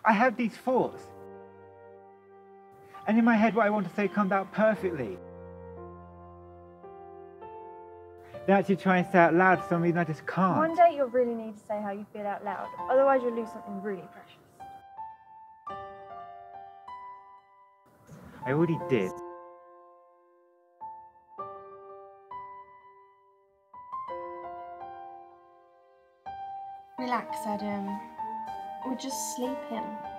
I have these thoughts. And in my head, what I want to say comes out perfectly. Then actually try and say out loud for some reason I just can't. One day you'll really need to say how you feel out loud, otherwise you'll lose something really precious. I already did. Relax, Adam. We're just sleeping.